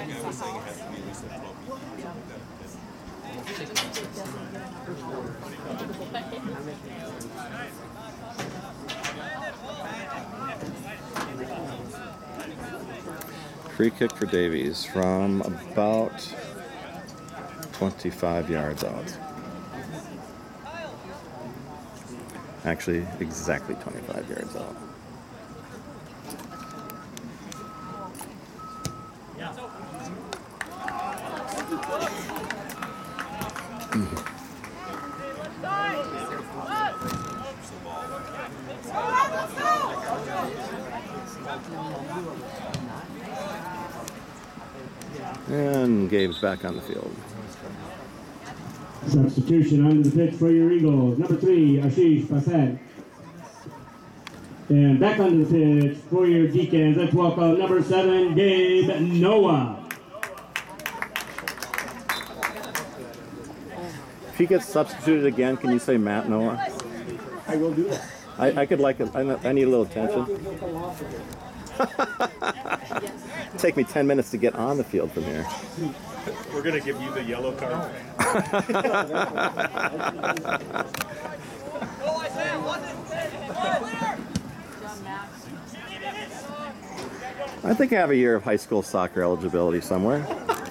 Free kick for Davies from about 25 yards out. Actually, exactly 25 yards out. And Gabe's back on the field. Substitution onto the pitch for your Eagles. Number 3, Ashish Basad. And back onto the pitch for your Deacons. Let's welcome number 7, Gabe Noah. If he gets substituted again, can you say Matt Noah? I will do that. I could like it. I need a little attention. Take me 10 minutes to get on the field from here. We're going to give you the yellow card. I think I have a year of high school soccer eligibility somewhere.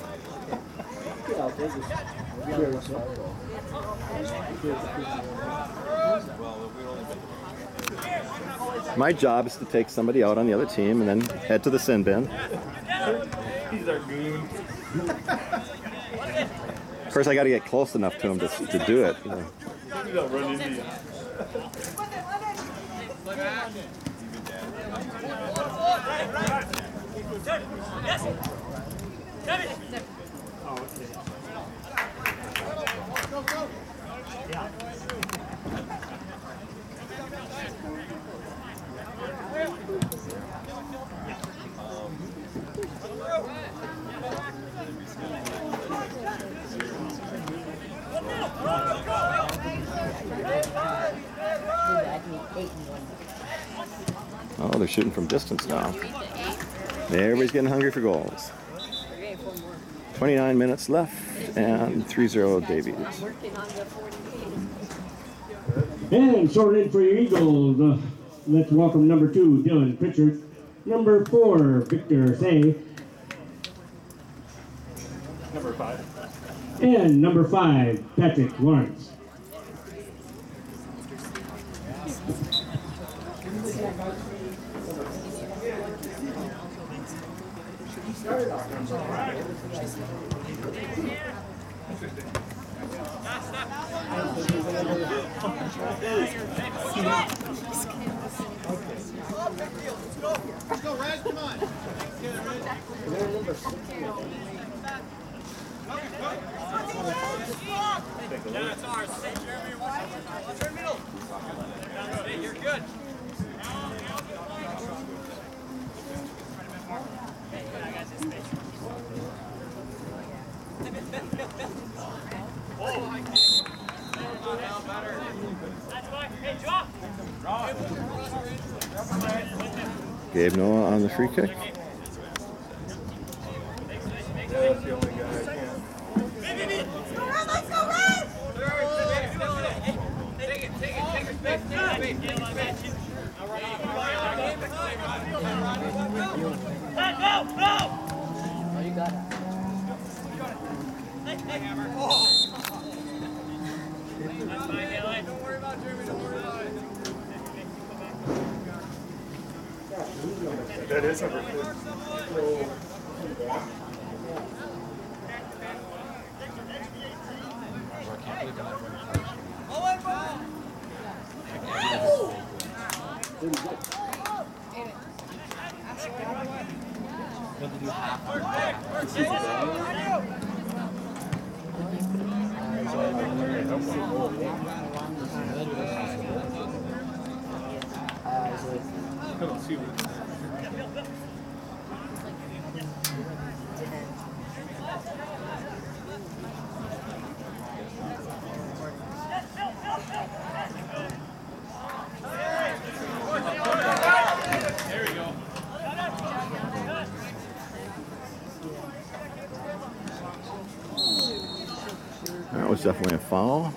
My job is to take somebody out on the other team and then head to the sin bin. He's our goon. First, I got to get close enough to him to do it. You know. You don't run into you. Oh, they're shooting from distance now. Everybody's getting hungry for goals. 29 minutes left and 3-0 Davies. And short in for your Eagles. Let's welcome number 2, Dylan Pritchard. Number 4, Victor Say. Number 5. And number 5, Patrick Lawrence. Let's go, Red, come on. Yeah, it's ours. Turn middle. Hey, you're good. Gabe Noah on the free kick. That's the only guy I can. Let's go, Red! Take it. Take your space. Go! Oh, you got it. Don't worry about Jeremy. Don't worry about it. That is number 4. I don't see what. There we go. was definitely a foul.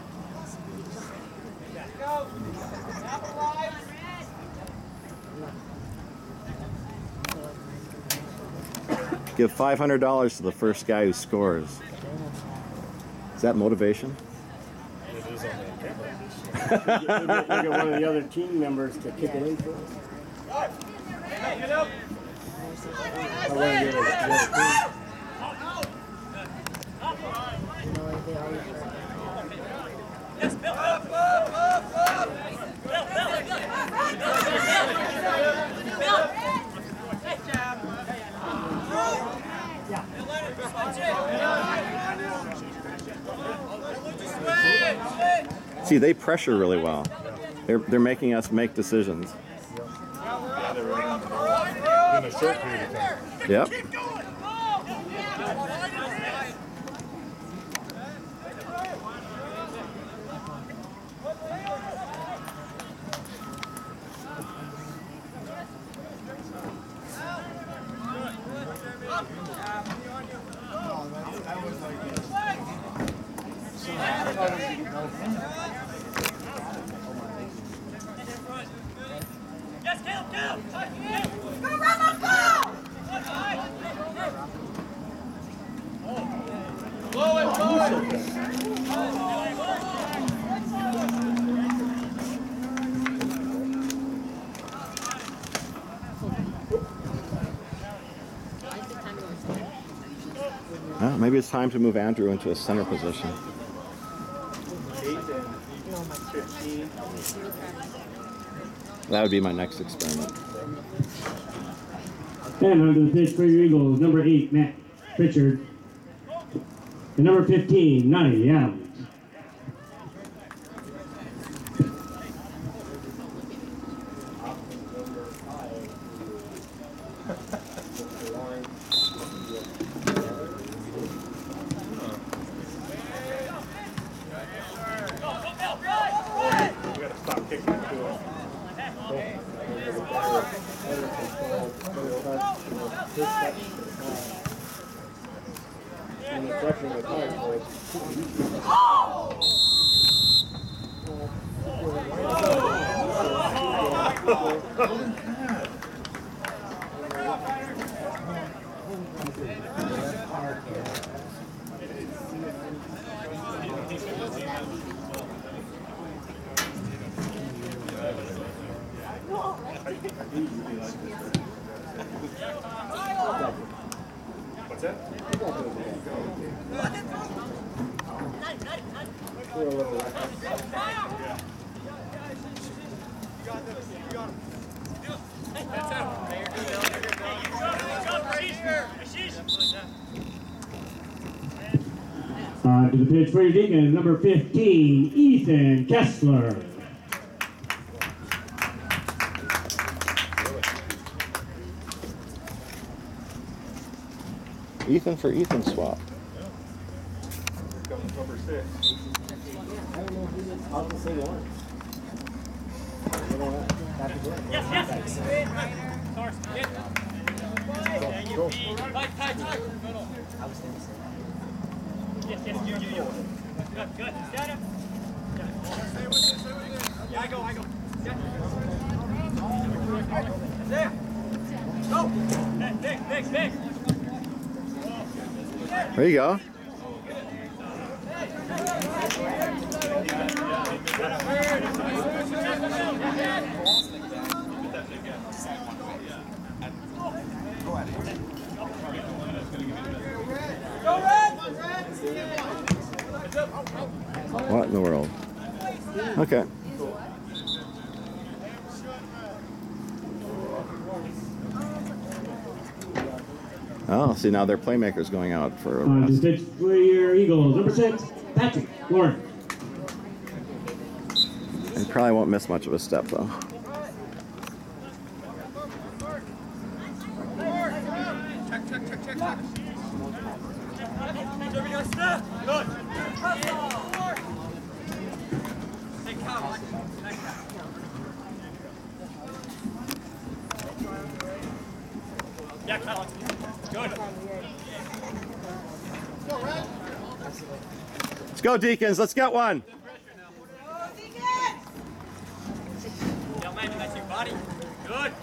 Give $500 to the first guy who scores. Is that motivation? It is on the camera. Get one of the other team members to kick it in for us. See, they pressure really well. They're making us make decisions. Yeah, they were in a short period of time. Yep. Well, maybe it's time to move Andrew into a center position. 8 and 15. That would be my next experiment. And onto the pitch for your Eagles, number 8, Matt Pritchard. And number 15, Nutty Adams. What's that? To the pitch for your Deacons, number 15, Ethan Kessler. Ethan for Ethan swap. Here comes number 6. Good. Stand up. Yeah, I go. Yeah. There. Go. Big. There you go. What in the world? Okay. Oh, see, now their playmaker's going out for a To rest. the pitch for your Eagles, number 6, Patrick Lawrence. He probably won't miss much of a step, though. Yeah, Colin. Good. Let's go, Deacons. Let's get one. Yeah, man, that's your body. Good.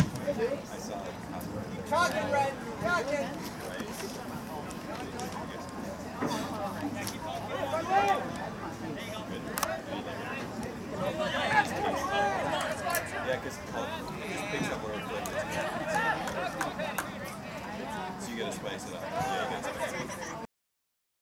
Talking, Red. Talking. Yeah, because it just picks up where it's. So you got to spice it up. Yeah,